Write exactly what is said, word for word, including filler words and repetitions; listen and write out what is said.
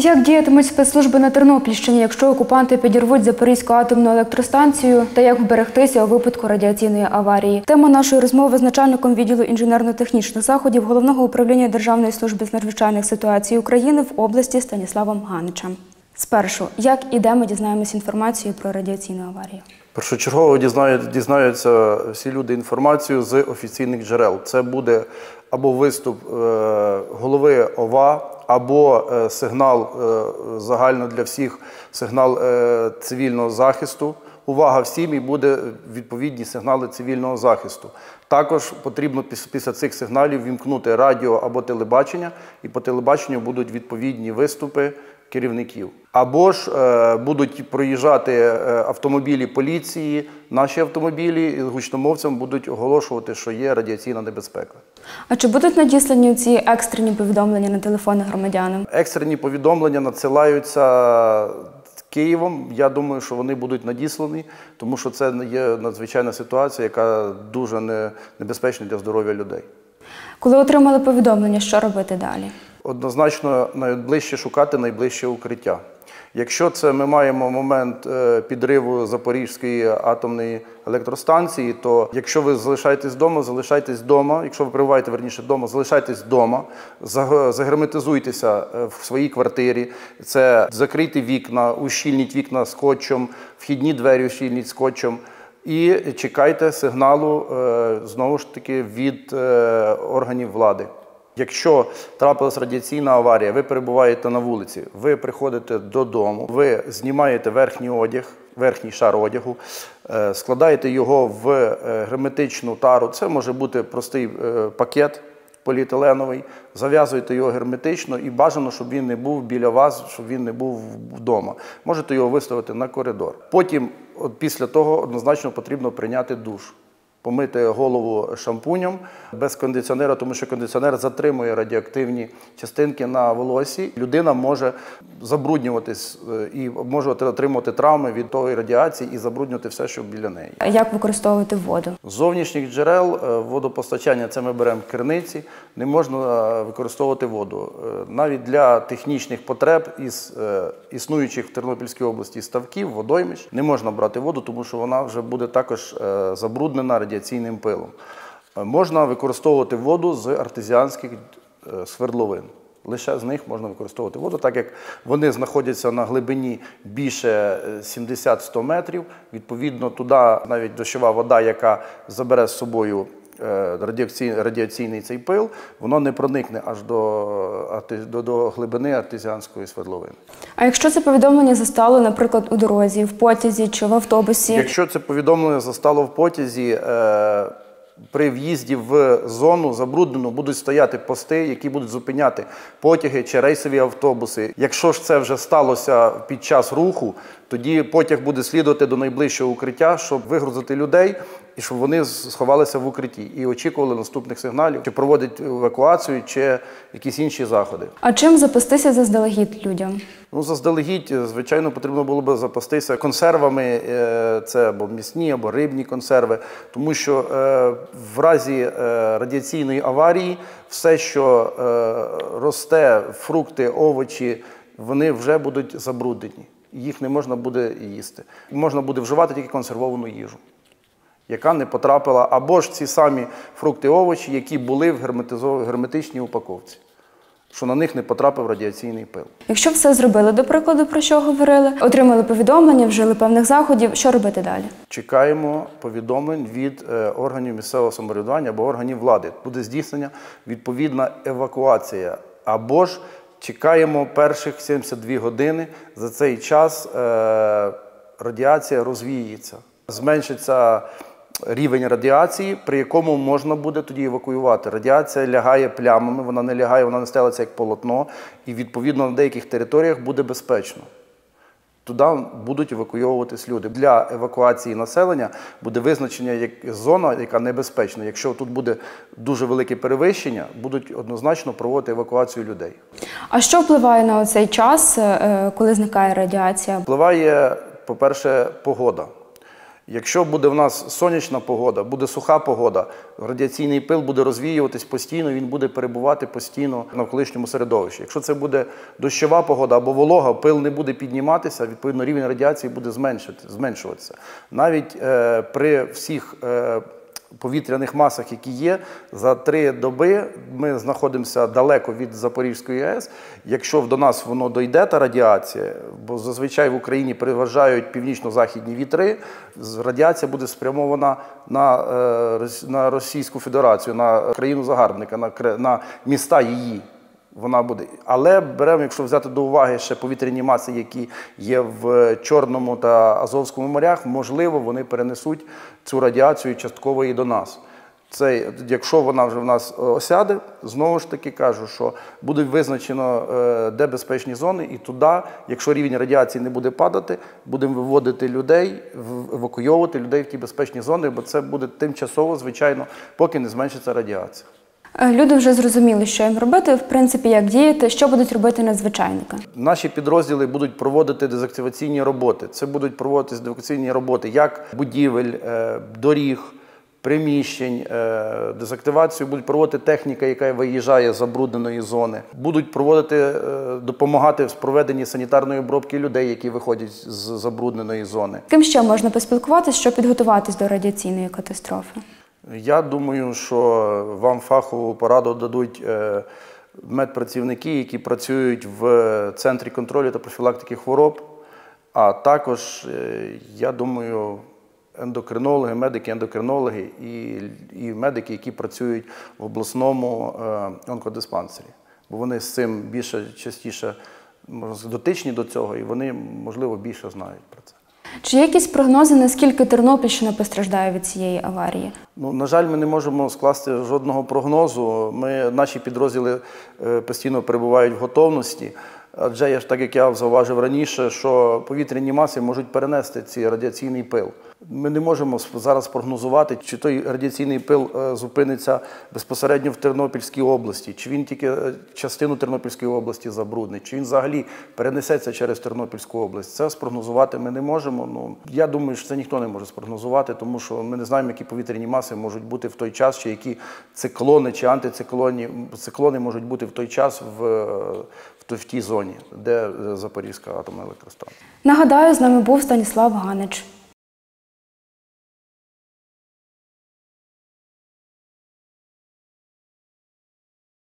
Як діятимуть спецслужби на Тернопільщині, якщо окупанти підірвуть Запорізьку атомну електростанцію, та як вберегтися у випадку радіаційної аварії? Тема нашої розмови з начальником відділу інженерно-технічних заходів Головного управління Державної служби з надзвичайних ситуацій України в області Станіславом Ганичем. Спершу, як і де ми дізнаємося інформацію про радіаційну аварію? Першочергово дізнаються всі люди інформацію з офіційних джерел. Це буде або виступ голови ОВА, або сигнал загально для всіх, сигнал цивільного захисту. Увага всім, і буде відповідні сигнали цивільного захисту. Також потрібно після цих сигналів вімкнути радіо або телебачення, і по телебаченню будуть відповідні виступи керівників. Або ж е, будуть проїжджати автомобілі поліції, наші автомобілі, і гучномовцям будуть оголошувати, що є радіаційна небезпека. А чи будуть надіслані ці екстрені повідомлення на телефони громадянам? Екстрені повідомлення надсилаються Києвом. Я думаю, що вони будуть надіслані, тому що це є надзвичайна ситуація, яка дуже небезпечна для здоров'я людей. Коли отримали повідомлення, що робити далі? Однозначно, найближче шукати найближче укриття. Якщо це ми маємо момент підриву Запорізької атомної електростанції, то якщо ви залишаєтесь вдома, залишайтесь вдома. Якщо ви перебуваєте, верніше, вдома, залишайтесь вдома, загерметизуйтеся в своїй квартирі. Це закрийте вікна, ущільніть вікна скотчем, вхідні двері ущільніть скотчем. І чекайте сигналу, знову ж таки, від органів влади. Якщо трапилась радіаційна аварія, ви перебуваєте на вулиці, ви приходите додому, ви знімаєте верхній одяг, верхній шар одягу, складаєте його в герметичну тару, це може бути простий пакет поліетиленовий, зав'язуєте його герметично і бажано, щоб він не був біля вас, щоб він не був вдома. Можете його виставити на коридор. Потім, от після того, однозначно потрібно прийняти душ. Помити голову шампунем без кондиціонера, тому що кондиціонер затримує радіоактивні частинки на волоссі. Людина може забруднюватись і може отримувати травми від тої радіації і забруднювати все, що біля неї. Як використовувати воду? З зовнішніх джерел водопостачання, це ми беремо криниці, не можна використовувати воду. Навіть для технічних потреб із існуючих в Тернопільській області ставків, водоймищ, не можна брати воду, тому що вона вже буде також забруднена радіаційним пилом. Можна використовувати воду з артезіанських свердловин. Лише з них можна використовувати воду, так як вони знаходяться на глибині більше сімдесят-сто метрів. Відповідно, туди навіть дощова вода, яка забере з собою радіаційний цей пил, воно не проникне аж до, до, до глибини артезіанської свердловини. А якщо це повідомлення застало, наприклад, у дорозі, в потязі чи в автобусі? Якщо це повідомлення застало в потязі, е, при в'їзді в зону забруднену будуть стояти пости, які будуть зупиняти потяги чи рейсові автобуси. Якщо ж це вже сталося під час руху, тоді потяг буде слідувати до найближчого укриття, щоб вигрузити людей і щоб вони сховалися в укритті і очікували наступних сигналів, чи проводять евакуацію, чи якісь інші заходи. А чим запастися заздалегідь людям? Ну, заздалегідь, звичайно, потрібно було б запастися консервами, це або м'ясні, або рибні консерви, тому що в разі радіаційної аварії все, що росте, фрукти, овочі, вони вже будуть забруднені. Їх не можна буде їсти. Можна буде вживати тільки консервовану їжу, яка не потрапила, або ж ці самі фрукти, овочі, які були в герметичній упаковці, що на них не потрапив радіаційний пил. Якщо все зробили, до прикладу, про що говорили, отримали повідомлення, вжили певних заходів, що робити далі? Чекаємо повідомлень від органів місцевого самоврядування або органів влади. Буде здійснена відповідна евакуація, або ж чекаємо перших сімдесят дві години, за цей час е, радіація розвіється. Зменшиться рівень радіації, при якому можна буде тоді евакуювати. Радіація лягає плямами, вона не лягає, вона не стелиться як полотно, і відповідно на деяких територіях буде безпечно. Туди будуть евакуйовуватись люди. Для евакуації населення буде визначення як зона, яка небезпечна. Якщо тут буде дуже велике перевищення, будуть однозначно проводити евакуацію людей. А що впливає на цей час, коли зникає радіація? Впливає, по-перше, погода. Якщо буде в нас сонячна погода, буде суха погода, радіаційний пил буде розвіюватись постійно, він буде перебувати постійно в навколишньому середовищі. Якщо це буде дощова погода або волога, пил не буде підніматися, відповідно рівень радіації буде зменшуватися. Навіть е, при всіх е, повітряних масах, які є, за три доби ми знаходимося далеко від Запорізької АЕС. Якщо до нас воно дойде, та радіація, бо зазвичай в Україні переважають північно-західні вітри, радіація буде спрямована на, на Російську Федерацію, на країну-загарбника, на, на міста її. Вона буде. Але беремо, якщо взяти до уваги ще повітряні маси, які є в Чорному та Азовському морях, можливо, вони перенесуть цю радіацію частково і до нас. Це, якщо вона вже в нас осяде, знову ж таки кажу, що буде визначено, де безпечні зони, і туди, якщо рівень радіації не буде падати, будемо виводити людей, евакуйовувати людей в ті безпечні зони, бо це буде тимчасово, звичайно, поки не зменшиться радіація. Люди вже зрозуміли, що їм робити, в принципі, як діяти, що будуть робити надзвичайники. Наші підрозділи будуть проводити дезактиваційні роботи. Це будуть проводитись дезактиваційні роботи як будівель, доріг, приміщень. Дезактивацію будуть проводити техніка, яка виїжджає з забрудненої зони. Будуть проводити, допомагати в проведенні санітарної обробки людей, які виходять з забрудненої зони. З ким ще можна поспілкуватися, щоб підготуватись до радіаційної катастрофи? Я думаю, що вам фахову пораду дадуть медпрацівники, які працюють в Центрі контролю та профілактики хвороб, а також, я думаю, ендокринологи, медики-ендокринологи і, і медики, які працюють в обласному онкодиспансері. Бо вони з цим більше, частіше дотичні до цього, і вони, можливо, більше знають про це. Чи є якісь прогнози, наскільки Тернопільщина постраждає від цієї аварії? Ну, на жаль, ми не можемо скласти жодного прогнозу. Ми, наші підрозділи постійно перебувають в готовності. Адже, так як я зауважив раніше, що повітряні маси можуть перенести цей радіаційний пил. Ми не можемо зараз прогнозувати, чи той радіаційний пил зупиниться безпосередньо в Тернопільській області, чи він тільки частину Тернопільської області забруднить, чи він взагалі перенесеться через Тернопільську область. Це спрогнозувати ми не можемо. Ну, я думаю, що це ніхто не може спрогнозувати, тому що ми не знаємо, які повітряні маси можуть бути в той час, чи які циклони, чи антициклони циклони можуть бути в той час в, в тій зоні, де Запорізька атомна електростанція. Нагадаю, з нами був Станіслав Ганич.